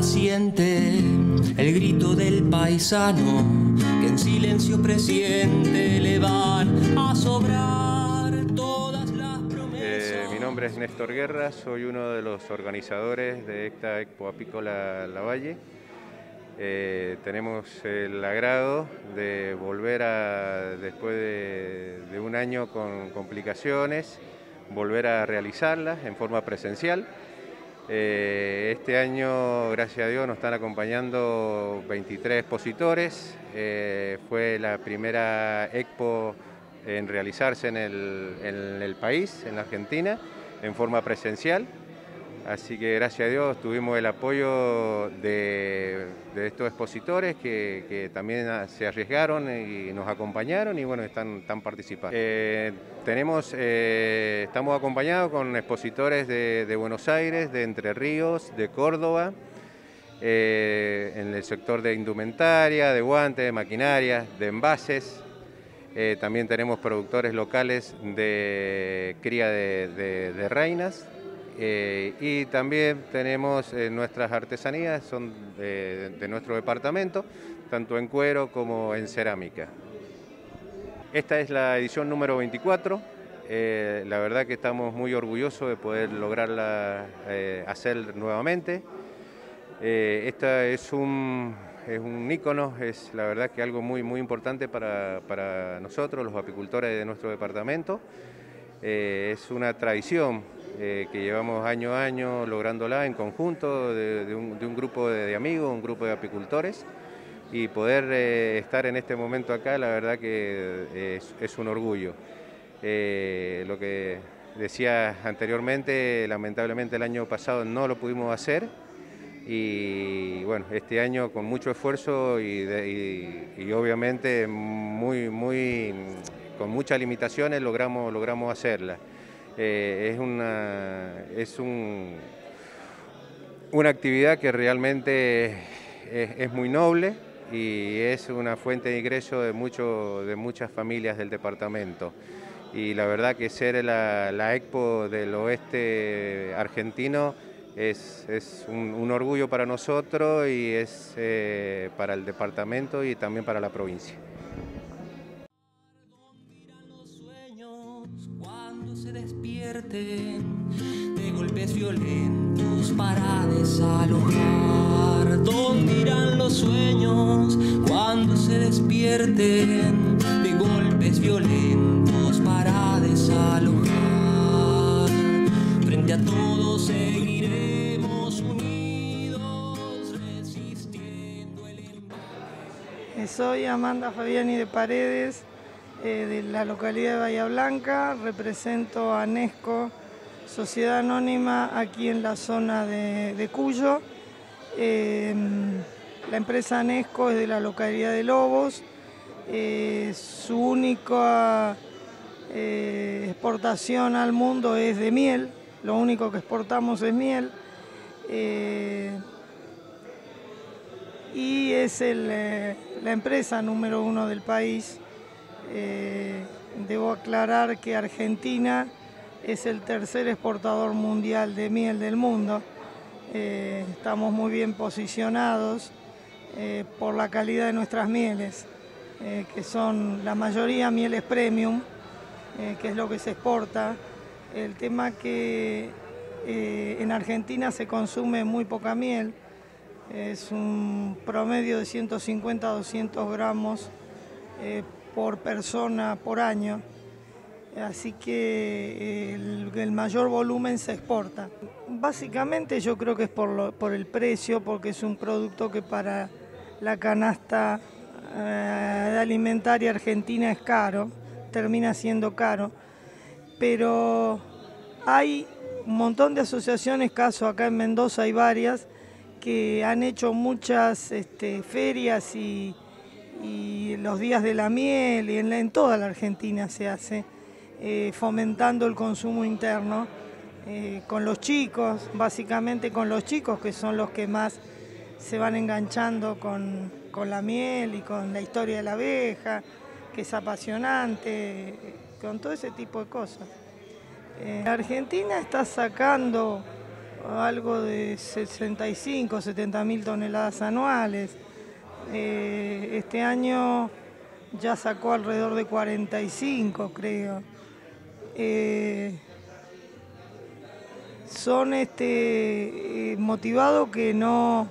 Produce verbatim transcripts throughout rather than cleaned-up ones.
naciente, el grito del paisano que en silencio presiente le van a sobrar todas las promesas. Eh, mi nombre es Néstor Guerra, soy uno de los organizadores de esta Expo Apícola Lavalle. Eh, tenemos el agrado de volver a, después de, de un año con complicaciones, volver a realizarlas en forma presencial. Eh, este año, gracias a Dios, nos están acompañando veintitrés expositores. Eh, fue la primera Expo en realizarse en el, en el país, en la Argentina, en forma presencial. Así que gracias a Dios tuvimos el apoyo de, de estos expositores que, que también se arriesgaron y nos acompañaron y bueno, están, están participando. Eh, tenemos, eh, estamos acompañados con expositores de, de Buenos Aires, de Entre Ríos, de Córdoba, eh, en el sector de indumentaria, de guantes, de maquinaria, de envases. Eh, también tenemos productores locales de cría de, de, de reinas. Eh, y también tenemos eh, nuestras artesanías, son de, de nuestro departamento, tanto en cuero como en cerámica. Esta es la edición número veinticuatro, eh, la verdad que estamos muy orgullosos de poder lograrla eh, hacer nuevamente. Eh, esta es un, es un ícono, es la verdad que algo muy, muy importante para, para nosotros, los apicultores de nuestro departamento. Eh, es una tradición eh, que llevamos año a año lográndola en conjunto de, de, un, de un grupo de, de amigos, un grupo de apicultores, y poder eh, estar en este momento acá, la verdad que es, es un orgullo. Eh, lo que decía anteriormente, lamentablemente el año pasado no lo pudimos hacer, y bueno, este año con mucho esfuerzo y, de, y, y obviamente muy, muy, con muchas limitaciones logramos, logramos hacerla. Eh, es una, es un, una actividad que realmente es, es muy noble y es una fuente de ingreso de, mucho, de muchas familias del departamento. Y la verdad que ser la, la Expo del Oeste argentino es, es un, un orgullo para nosotros y es eh, para el departamento y también para la provincia. Se despierten de golpes violentos para desalojar. ¿Dónde irán los sueños cuando se despierten de golpes violentos para desalojar? Frente a todos seguiremos unidos resistiendo el embate. Soy Amanda Fabiani de Paredes, Eh, de la localidad de Bahía Blanca, represento a Nesco, Sociedad Anónima, aquí en la zona de, de Cuyo. Eh, la empresa Nesco es de la localidad de Lobos, eh, su única eh, exportación al mundo es de miel, lo único que exportamos es miel. Eh, y es el, eh, la empresa número uno del país. Eh, debo aclarar que Argentina es el tercer exportador mundial de miel del mundo. Eh, estamos muy bien posicionados eh, por la calidad de nuestras mieles, eh, que son la mayoría mieles premium, eh, que es lo que se exporta. El tema que eh, en Argentina se consume muy poca miel, es un promedio de ciento cincuenta a doscientos gramos eh, por persona por año, así que el, el mayor volumen se exporta. Básicamente yo creo que es por, lo, por el precio, porque es un producto que para la canasta eh, alimentaria argentina es caro, termina siendo caro, pero hay un montón de asociaciones, caso acá en Mendoza hay varias, que han hecho muchas este, ferias y y los días de la miel, y en, la, en toda la Argentina se hace, eh, fomentando el consumo interno, eh, con los chicos, básicamente con los chicos, que son los que más se van enganchando con, con la miel y con la historia de la abeja, que es apasionante, con todo ese tipo de cosas. Eh, Argentina está sacando algo de sesenta y cinco, setenta mil toneladas anuales. Eh, este año ya sacó alrededor de cuarenta y cinco, creo. Eh, son este, eh, motivados que no,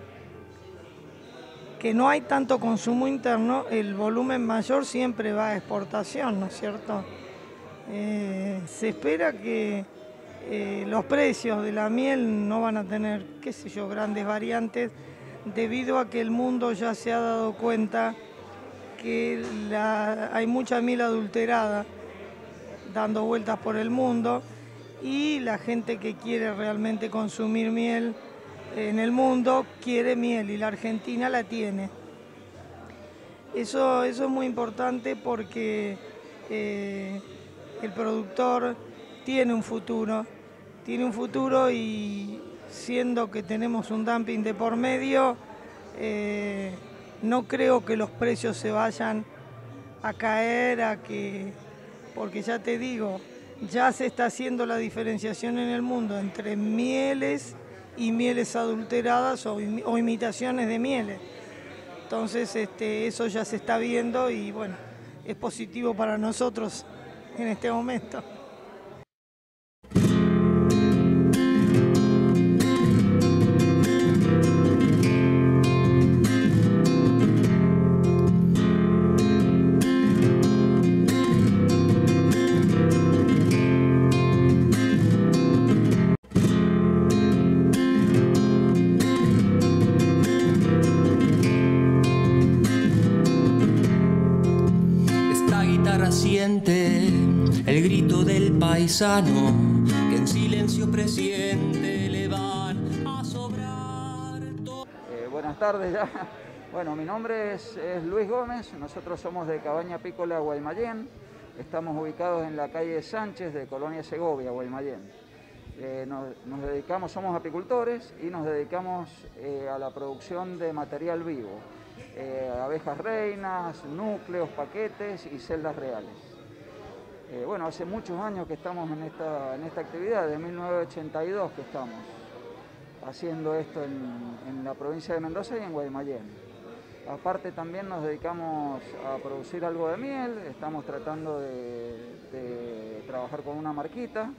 que no hay tanto consumo interno, el volumen mayor siempre va a exportación, ¿no es cierto? Eh, se espera que eh, los precios de la miel no van a tener, qué sé yo, grandes variantes, debido a que el mundo ya se ha dado cuenta que la, hay mucha miel adulterada dando vueltas por el mundo, y la gente que quiere realmente consumir miel en el mundo quiere miel, y la Argentina la tiene. Eso, eso es muy importante porque eh, el productor tiene un futuro, tiene un futuro y siendo que tenemos un dumping de por medio, eh, no creo que los precios se vayan a caer, a que, porque ya te digo, ya se está haciendo la diferenciación en el mundo entre mieles y mieles adulteradas o, im o imitaciones de mieles. Entonces este, eso ya se está viendo y bueno, es positivo para nosotros en este momento. Siente el grito del paisano que en silencio presiente le van a sobrar todo. Eh, buenas tardes ya. Bueno, mi nombre es, es Luis Gómez, nosotros somos de Cabaña Apícola, Guaymallén. Estamos ubicados en la calle Sánchez de Colonia Segovia, Guaymallén. Eh, nos, nos dedicamos, somos apicultores y nos dedicamos eh, a la producción de material vivo. Eh, abejas reinas, núcleos, paquetes y celdas reales. Eh, bueno, hace muchos años que estamos en esta, en esta actividad, de mil novecientos ochenta y dos que estamos haciendo esto en, en la provincia de Mendoza y en Guaymallén. Aparte también nos dedicamos a producir algo de miel, estamos tratando de, de trabajar con una marquita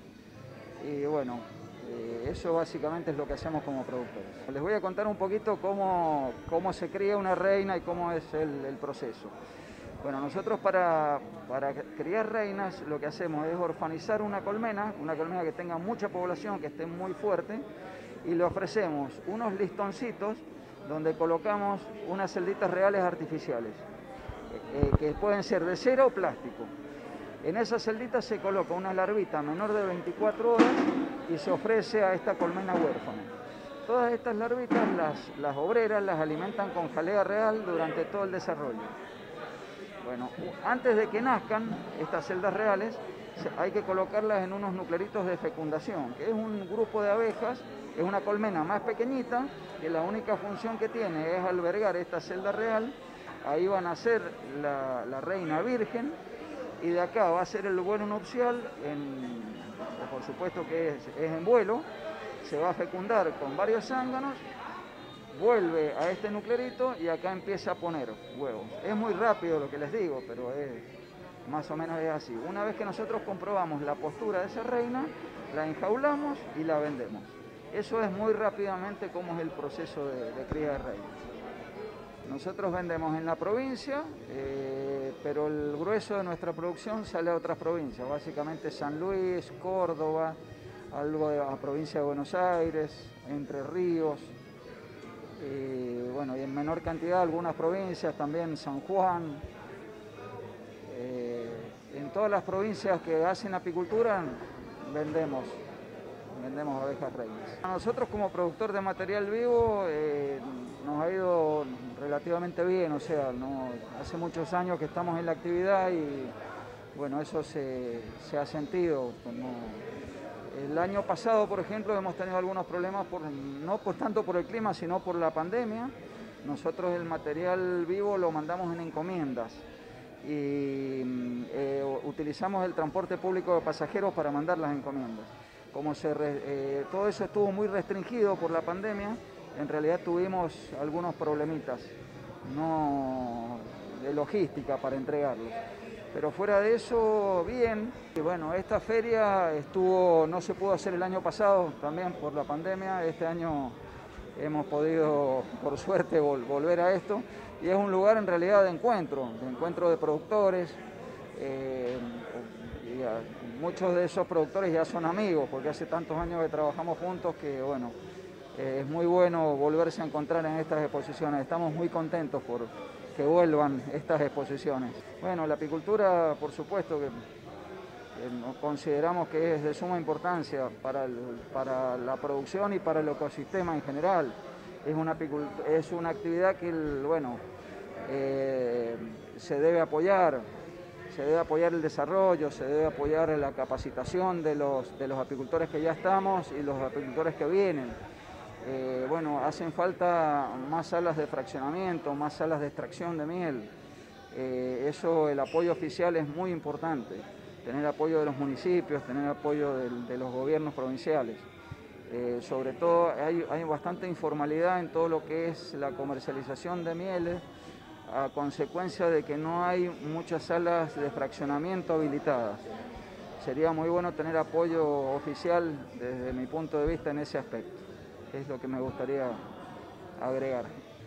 y bueno, Eh, eso básicamente es lo que hacemos como productores. Les voy a contar un poquito cómo, cómo se cría una reina y cómo es el, el proceso. Bueno, nosotros para, para criar reinas lo que hacemos es orfanizar una colmena, una colmena que tenga mucha población, que esté muy fuerte, y le ofrecemos unos listoncitos donde colocamos unas celditas reales artificiales, eh, que pueden ser de cera o plástico. En esa celdita se coloca una larvita menor de veinticuatro horas y se ofrece a esta colmena huérfana. Todas estas larvitas, las, las obreras, las alimentan con jalea real durante todo el desarrollo. Bueno, antes de que nazcan estas celdas reales, hay que colocarlas en unos nucleritos de fecundación, que es un grupo de abejas, es una colmena más pequeñita, que la única función que tiene es albergar esta celda real. Ahí van a ser la, la reina virgen, y de acá va a ser el vuelo nupcial, en, por supuesto que es, es en vuelo, se va a fecundar con varios zánganos, vuelve a este nuclerito y acá empieza a poner huevos. Es muy rápido lo que les digo, pero es, más o menos es así. Una vez que nosotros comprobamos la postura de esa reina, la enjaulamos y la vendemos. Eso es muy rápidamente como es el proceso de, de cría de reinas. Nosotros vendemos en la provincia, eh, pero el grueso de nuestra producción sale a otras provincias, básicamente San Luis, Córdoba, algo de la provincia de Buenos Aires, Entre Ríos, eh, bueno, y en menor cantidad algunas provincias, también San Juan. Eh, en todas las provincias que hacen apicultura vendemos, vendemos abejas reinas. Nosotros como productor de material vivo eh, nos ha ido relativamente bien, o sea, no, hace muchos años que estamos en la actividad y bueno, eso se, se ha sentido. No, el año pasado, por ejemplo, hemos tenido algunos problemas, por, no por tanto por el clima, sino por la pandemia. Nosotros el material vivo lo mandamos en encomiendas y eh, utilizamos el transporte público de pasajeros para mandar las encomiendas. como se re, eh, todo eso estuvo muy restringido por la pandemia, en realidad tuvimos algunos problemitas no de logística para entregarlos. Pero fuera de eso, bien. Y bueno, esta feria estuvo, no se pudo hacer el año pasado también por la pandemia. Este año hemos podido, por suerte, vol volver a esto. Y es un lugar en realidad de encuentro, de encuentro de productores. Eh, y a, muchos de esos productores ya son amigos, porque hace tantos años que trabajamos juntos que, bueno, eh, es muy bueno volverse a encontrar en estas exposiciones. Estamos muy contentos por que vuelvan estas exposiciones. Bueno, la apicultura, por supuesto, que, que consideramos que es de suma importancia para, el, para la producción y para el ecosistema en general. Es una, es una actividad que, el, bueno, eh, se debe apoyar, se debe apoyar el desarrollo, se debe apoyar la capacitación de los, de los apicultores que ya estamos y los apicultores que vienen. Eh, bueno, hacen falta más salas de fraccionamiento, más salas de extracción de miel. Eh, eso, el apoyo oficial es muy importante. Tener apoyo de los municipios, tener apoyo de, de los gobiernos provinciales. Eh, sobre todo hay, hay bastante informalidad en todo lo que es la comercialización de mieles, a consecuencia de que no hay muchas salas de fraccionamiento habilitadas. Sería muy bueno tener apoyo oficial desde mi punto de vista en ese aspecto. Es lo que me gustaría agregar.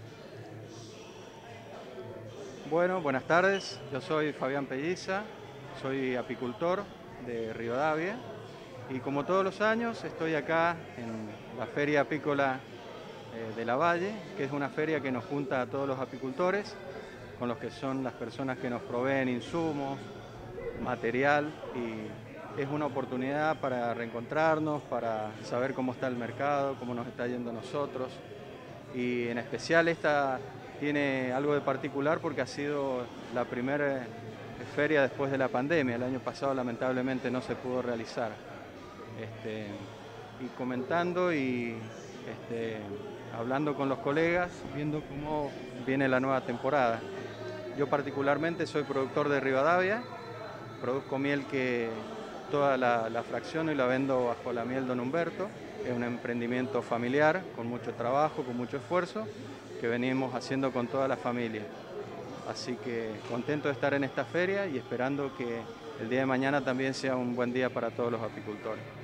Bueno, buenas tardes. Yo soy Fabián Pelliza, soy apicultor de Rivadavia y como todos los años estoy acá en la Feria Apícola eh, de Lavalle, que es una feria que nos junta a todos los apicultores, con los que son las personas que nos proveen insumos, material, y es una oportunidad para reencontrarnos, para saber cómo está el mercado, cómo nos está yendo a nosotros. Y en especial esta tiene algo de particular porque ha sido la primera feria después de la pandemia. El año pasado lamentablemente no se pudo realizar. Este, y comentando y este, hablando con los colegas, viendo cómo viene la nueva temporada. Yo particularmente soy productor de Rivadavia, produzco miel que toda la, la fracciono y la vendo bajo la miel Don Humberto. Es un emprendimiento familiar, con mucho trabajo, con mucho esfuerzo, que venimos haciendo con toda la familia. Así que contento de estar en esta feria y esperando que el día de mañana también sea un buen día para todos los apicultores.